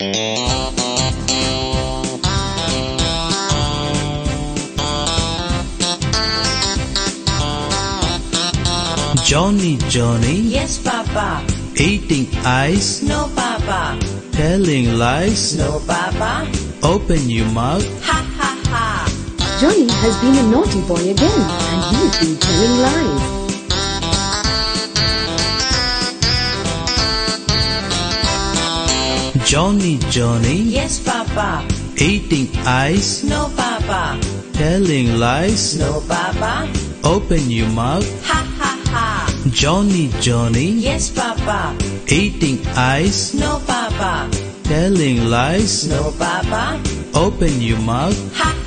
Johnny, Johnny, Yes, Papa. eating ice, No, Papa. telling lies. No, Papa. Open your mouth. Ha, ha, ha. Johnny has been a naughty boy again, and he's been telling lies. Johnny, Johnny, Yes, Papa. eating ice, No, Papa. telling lies. No, Papa. Open your mouth. Ha, ha, ha. Johnny, Johnny, Yes, Papa. eating ice, No, Papa. telling lies. No, Papa. Open your mouth. Ha,